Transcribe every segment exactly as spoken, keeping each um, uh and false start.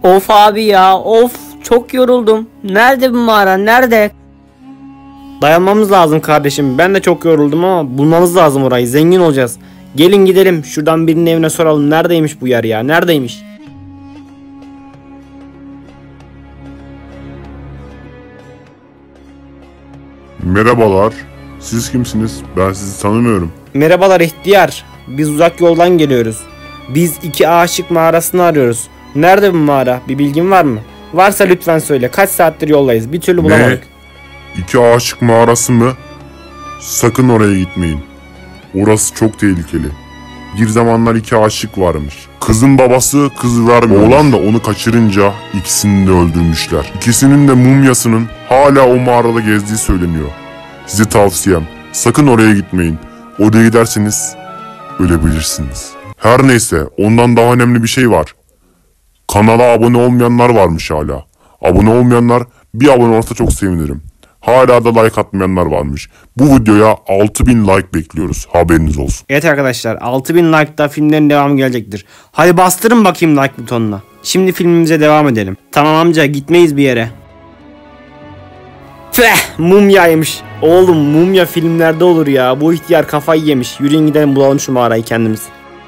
Of abi ya, of, çok yoruldum. Nerede bu mağara, nerede? Dayanmamız lazım kardeşim. Ben de çok yoruldum ama bulmamız lazım orayı. Zengin olacağız. Gelin gidelim. Şuradan birinin evine soralım. Neredeymiş bu yer ya? Neredeymiş? Merhabalar. Siz kimsiniz? Ben sizi tanımıyorum. Merhabalar ihtiyar. Biz uzak yoldan geliyoruz. Biz iki aşık mağarasını arıyoruz. Nerede bu mağara? Bir bilgin var mı? Varsa lütfen söyle. Kaç saattir yoldayız? Bir türlü bulamadık. Ne? İki aşık mağarası mı? Sakın oraya gitmeyin. Orası çok tehlikeli. Bir zamanlar iki aşık varmış. Kızın babası kızı vermiyor. Oğlan da onu kaçırınca ikisini de öldürmüşler. İkisinin de mumyasının hala o mağarada gezdiği söyleniyor. Size tavsiyem, sakın oraya gitmeyin. Oraya giderseniz ölebilirsiniz. Her neyse, ondan daha önemli bir şey var. Kanala abone olmayanlar varmış hala. Abone olmayanlar bir abone olsa çok sevinirim. Hala da like atmayanlar varmış. Bu videoya altı bin like bekliyoruz. Haberiniz olsun. Evet arkadaşlar, altı bin like'da filmlerin devamı gelecektir. Hadi bastırın bakayım like butonuna. Şimdi filmimize devam edelim. Tamam amca, gitmeyiz bir yere. Feh, mumyaymış. Oğlum mumya filmlerde olur ya. Bu ihtiyar kafayı yemiş. Yürüyün gidelim bulalım şu mağarayı kendimiz.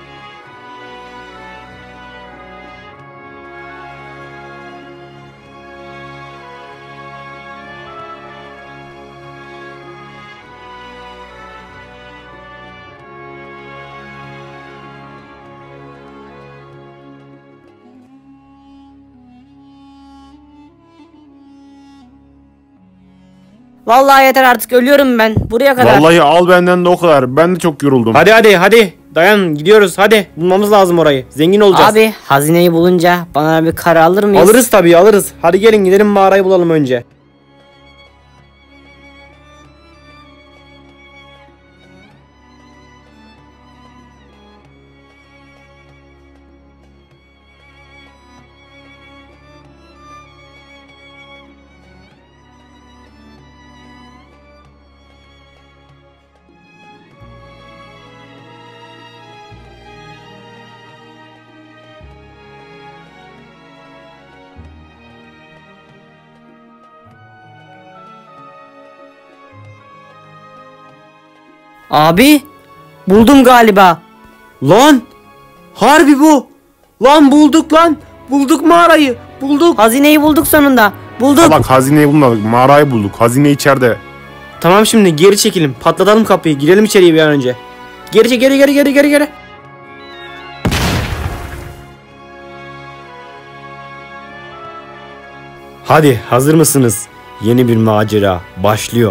Vallahi yeter artık, ölüyorum ben. Buraya kadar. Vallahi al benden de o kadar. Ben de çok yoruldum. Hadi hadi hadi. Dayan, gidiyoruz hadi. Bulmamız lazım orayı. Zengin olacağız. Abi, hazineyi bulunca bana bir kara alır mıyız? Alırız tabii, alırız. Hadi gelin gidelim mağarayı bulalım önce. Abi, buldum galiba. Lan! Harbi bu! Lan bulduk lan! Bulduk mağarayı! Bulduk! Hazineyi bulduk sonunda. Bulduk. Bak, hazineyi bulmadık. Mağarayı bulduk. Hazine içeride. Tamam, şimdi geri çekilin. Patlatalım kapıyı. Girelim içeriye bir an önce. Geri çek, geri geri geri geri geri. Hadi, hazır mısınız? Yeni bir macera başlıyor.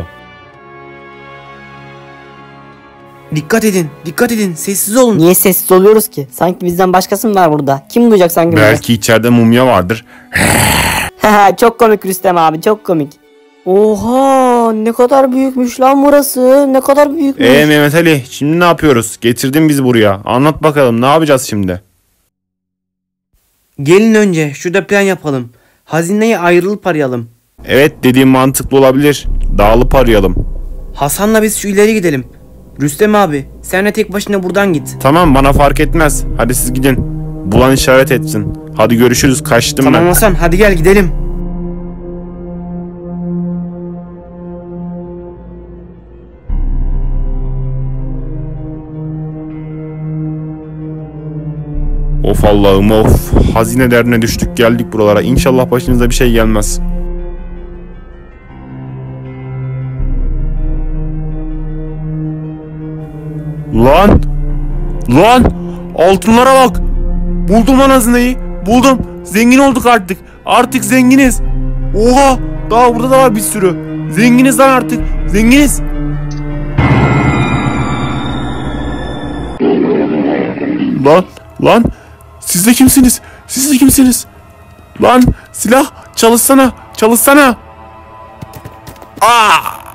Dikkat edin, dikkat edin. Sessiz olun. Niye sessiz oluyoruz ki? Sanki bizden başkası mı var burada? Kim duyacak sanki bizi? Belki içeride mumya vardır. Çok komik Rüstem abi, çok komik. Oha, ne kadar büyükmüş lan burası. Ne kadar büyükmüş. Eee Mehmet Ali, şimdi ne yapıyoruz? Getirdin bizi buraya. Anlat bakalım, ne yapacağız şimdi? Gelin önce şurada plan yapalım. Hazineyi ayrılıp arayalım. Evet, dediğim mantıklı olabilir. Dağılıp arayalım. Hasan'la biz şu ileri gidelim. Rüstem abi, sen de tek başına buradan git. Tamam, bana fark etmez. Hadi siz gidin. Bulan işaret etsin. Hadi görüşürüz, kaçtım Tamam ben. Hasan, hadi gel gidelim. Of Allah'ım of. Hazine derdine düştük geldik buralara. İnşallah başınıza bir şey gelmez. Lan! Lan! Altınlara bak! Buldum lan hazineyi. Buldum. Zengin olduk artık. Artık zenginiz. Oha! Daha burada da var bir sürü. Zenginiz lan artık. Zenginiz. Lan! Lan! Siz de kimsiniz? Siz de kimsiniz? Lan! Silah! Çalışsana! Çalışsana! Aa!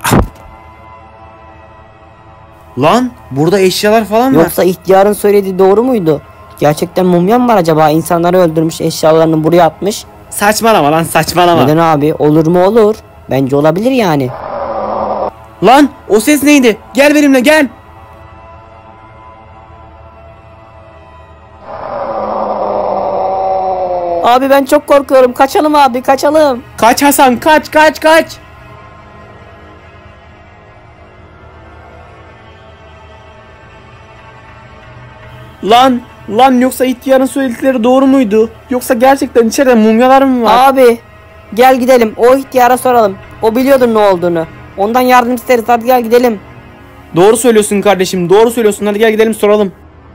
Lan, burada eşyalar falan var. Yoksa ihtiyarın söylediği doğru muydu? Gerçekten mumya mı var acaba? İnsanları öldürmüş, eşyalarını buraya atmış. Saçmalama lan, saçmalama. Neden abi? Olur mu olur? Bence olabilir yani. Lan, o ses neydi? Gel benimle, gel. Abi ben çok korkuyorum. Kaçalım abi, kaçalım. Kaç Hasan, kaç kaç kaç. Lan lan yoksa ihtiyarın söyledikleri doğru muydu? Yoksa gerçekten içeride mumyalar mı var? Abi gel gidelim. O ihtiyara soralım. O biliyordur ne olduğunu. Ondan yardım isteriz. Hadi gel gidelim. Doğru söylüyorsun kardeşim, doğru söylüyorsun. Hadi gel gidelim soralım.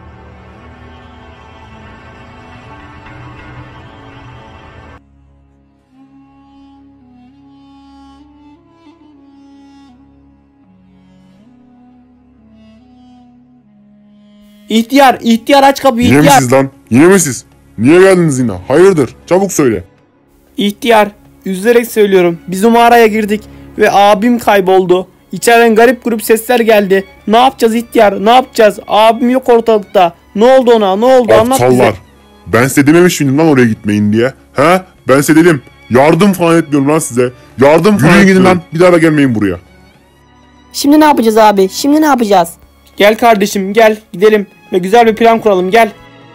İhtiyar, ihtiyar aç kapıyı Yine mi ihtiyar. siz lan? Yine mi siz? Niye geldiniz yine? Hayırdır? Çabuk söyle. İhtiyar, üzülerek söylüyorum. Biz o mağaraya girdik ve abim kayboldu. İçeriden garip grup sesler geldi. Ne yapacağız ihtiyar? Ne yapacağız? Abim yok ortalıkta. Ne oldu ona? Ne oldu? Anlat bize. Aptallar. Ben size dememiş miydim lan oraya gitmeyin diye? He? Ben size dedim. Yardım falan etmiyorum lan size. Yardım falan Yürüyün gidin lan. Bir daha da gelmeyin buraya. Şimdi ne yapacağız abi? Şimdi ne yapacağız? Gel kardeşim gel gidelim ve güzel bir plan kuralım gel.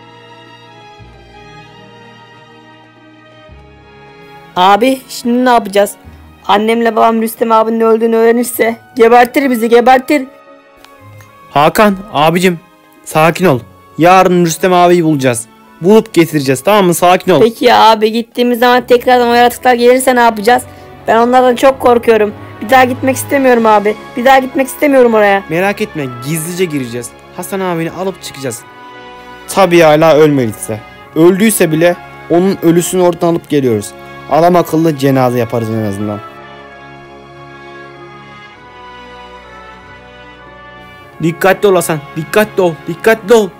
Abi şimdi ne yapacağız? Annemle babam Rüstem abinin öldüğünü öğrenirse gebertir bizi, gebertir. Hakan abicim sakin ol. Yarın Rüstem abiyi bulacağız. Bulup getireceğiz, tamam mı? Sakin ol. Peki ya abi, gittiğimiz zaman tekrardan o yaratıklar gelirse ne yapacağız? Ben onlardan çok korkuyorum. Bir daha gitmek istemiyorum abi. Bir daha gitmek istemiyorum oraya. Merak etme, gizlice gireceğiz. Hasan abini alıp çıkacağız. Tabii hala ölmediyse. Öldüyse bile onun ölüsünü oradan alıp geliyoruz. Adam akıllı cenaze yaparız en azından. Dikkatli ol Hasan. Dikkatli ol. Dikkatli ol.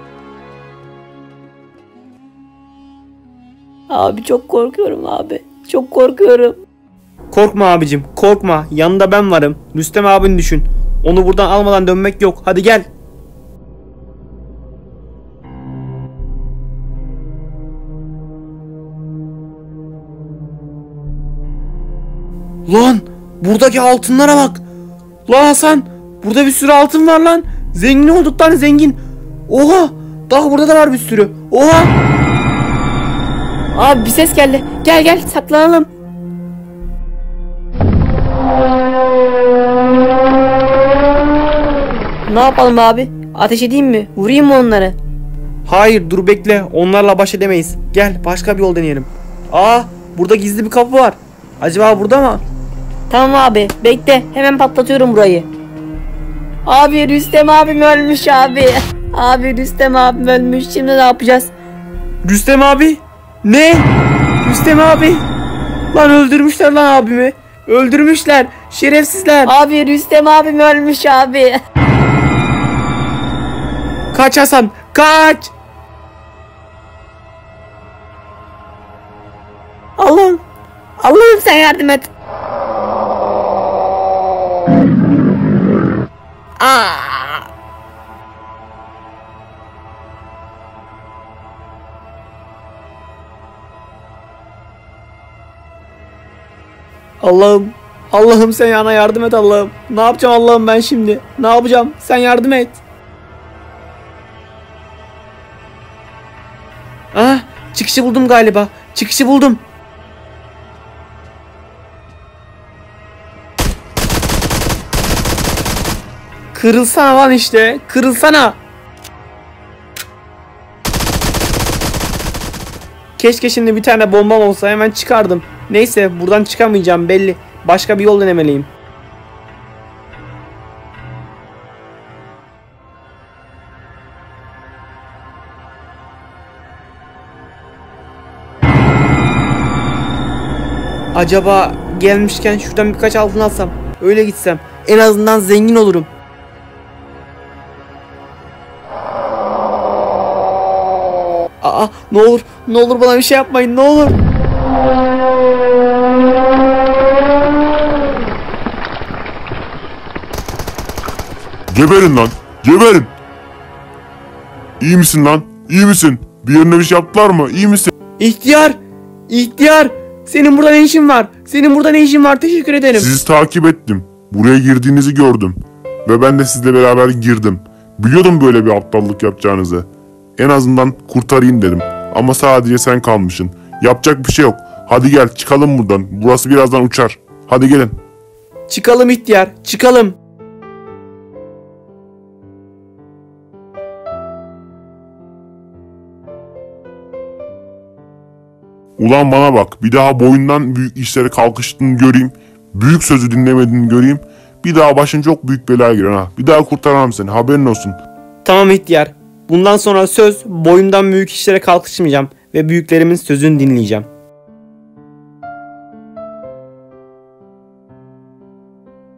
Abi çok korkuyorum abi. Çok korkuyorum. Korkma abicim. Korkma. Yanında ben varım. Rüstem abini düşün. Onu buradan almadan dönmek yok. Hadi gel. Lan buradaki altınlara bak. Lan Hasan, burada bir sürü altın var lan. Zengin olduk lan, zengin. Oha, daha burada da var bir sürü. Oha. Abi bir ses geldi. Gel gel saklanalım. Ne yapalım abi? Ateş edeyim mi? Vurayım mı onları? Hayır dur bekle, onlarla baş edemeyiz. Gel başka bir yol deneyelim. Aa, burada gizli bir kapı var. Acaba burada mı? Tamam abi bekle, hemen patlatıyorum burayı. Abi Rüstem abim ölmüş abi. Abi Rüstem abim ölmüş, şimdi ne yapacağız? Rüstem abi? Ne? Rüstem abi? Lan öldürmüşler lan abimi. Öldürmüşler. Şerefsizler. Abi Rüstem abim ölmüş abi. Kaç Hasan, kaç. Allah'ım. Allah'ım sen yardım et. Aa! Allah'ım. Allah'ım sen yana yardım et Allah'ım. Ne yapacağım Allah'ım ben şimdi? Ne yapacağım? Sen yardım et. Ah, çıkışı buldum galiba. Çıkışı buldum. Kırılsana lan işte. Kırılsana. Keşke şimdi bir tane bombam olsa, hemen çıkardım. Neyse, buradan çıkamayacağım belli. Başka bir yol denemeliyim. Acaba gelmişken şuradan birkaç altın alsam, öyle gitsem, en azından zengin olurum. Aa, ne olur, ne olur bana bir şey yapmayın, ne olur. Geberin lan. Geberin. İyi misin lan? İyi misin? Bir yerine bir şey yaptılar mı? İyi misin? İhtiyar, ihtiyar, senin burada ne işin var? Senin burada ne işin var? Teşekkür ederim. Sizi takip ettim. Buraya girdiğinizi gördüm. Ve ben de sizle beraber girdim. Biliyordum böyle bir aptallık yapacağınızı. En azından kurtarayım dedim. Ama sadece sen kalmışsın. Yapacak bir şey yok. Hadi gel çıkalım buradan. Burası birazdan uçar. Hadi gelin. Çıkalım ihtiyar, çıkalım. Ulan bana bak, bir daha boyundan büyük işlere kalkıştığını göreyim. Büyük sözü dinlemediğini göreyim. Bir daha başın çok büyük belaya girer ha. Bir daha kurtaramam seni, haberin olsun. Tamam ihtiyar. Bundan sonra söz, boyumdan büyük işlere kalkışmayacağım ve büyüklerimin sözünü dinleyeceğim.